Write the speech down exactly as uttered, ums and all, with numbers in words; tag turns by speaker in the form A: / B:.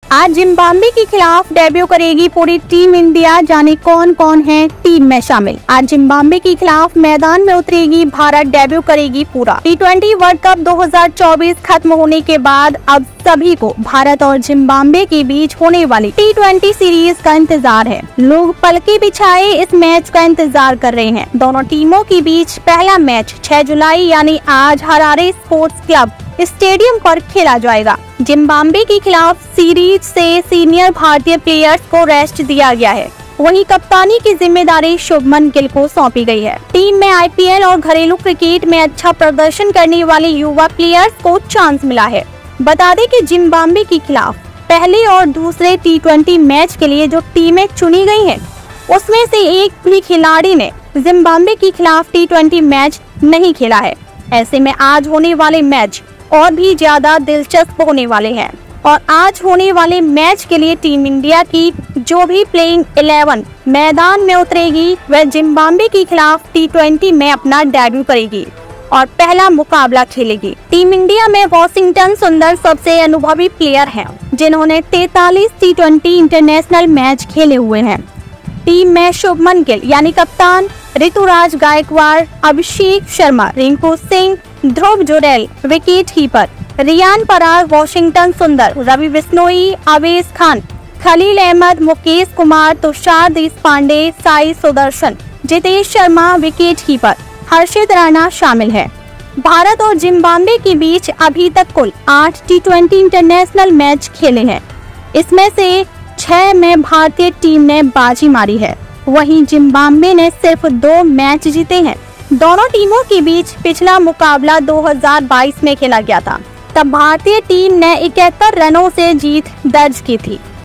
A: आज जिम्बाब्वे के खिलाफ डेब्यू करेगी पूरी टीम इंडिया। जाने कौन कौन है टीम में शामिल। आज जिम्बाब्वे के खिलाफ मैदान में उतरेगी भारत, डेब्यू करेगी पूरा। टी ट्वेंटी वर्ल्ड कप दो हज़ार चौबीस खत्म होने के बाद अब सभी को भारत और जिम्बाब्वे के बीच होने वाली टी ट्वेंटी सीरीज का इंतजार है। लोग पलके बिछाए इस मैच का इंतजार कर रहे हैं। दोनों टीमों के बीच पहला मैच छह जुलाई यानी आज हरारे स्पोर्ट्स क्लब स्टेडियम पर खेला जाएगा। जिम्बाब्वे के खिलाफ सीरीज से सीनियर भारतीय प्लेयर्स को रेस्ट दिया गया है। वहीं कप्तानी की जिम्मेदारी शुभमन गिल को सौंपी गई है। टीम में आई पी एल और घरेलू क्रिकेट में अच्छा प्रदर्शन करने वाले युवा प्लेयर्स को चांस मिला है। बता दें कि जिम्बाब्वे के खिलाफ पहले और दूसरे टी ट्वेंटी मैच के लिए जो टीमें चुनी गई हैं, उसमें से एक भी खिलाड़ी ने जिम्बाब्वे के खिलाफ टी ट्वेंटी मैच नहीं खेला है। ऐसे में आज होने वाले मैच और भी ज्यादा दिलचस्प होने वाले हैं और आज होने वाले मैच के लिए टीम इंडिया की जो भी प्लेइंग इलेवन मैदान में उतरेगी वह जिम्बाब्वे के खिलाफ टी ट्वेंटी में अपना डेब्यू करेगी और पहला मुकाबला खेलेगी। टीम इंडिया में वॉशिंगटन सुंदर सबसे अनुभवी प्लेयर हैं, जिन्होंने तैंतालीस टी ट्वेंटी इंटरनेशनल मैच खेले हुए हैं। टीम में शुभमन गिल यानी कप्तान, Ruturaj Gaikwad, Abhishek Sharma, Rinku Singh, Dhruv Jurel wicket keeper, Riyan Parag, Washington Sundar, Ravi Bishnoi, Avesh Khan, Khaleel Ahmed, Mukesh Kumar, Tushar Deshpande, Sai Sudharsan, Jitesh Sharma wicket keeper, Harshit Rana शामिल है। भारत और जिम्बाब्वे के बीच अभी तक कुल आठ टी ट्वेंटी इंटरनेशनल मैच खेले हैं। इसमें से छह में भारतीय टीम ने बाजी मारी है। वहीं जिम्बाब्वे ने सिर्फ दो मैच जीते हैं। दोनों टीमों के बीच पिछला मुकाबला दो हज़ार बाईस में खेला गया था। तब भारतीय टीम ने इकहत्तर रनों से जीत दर्ज की थी।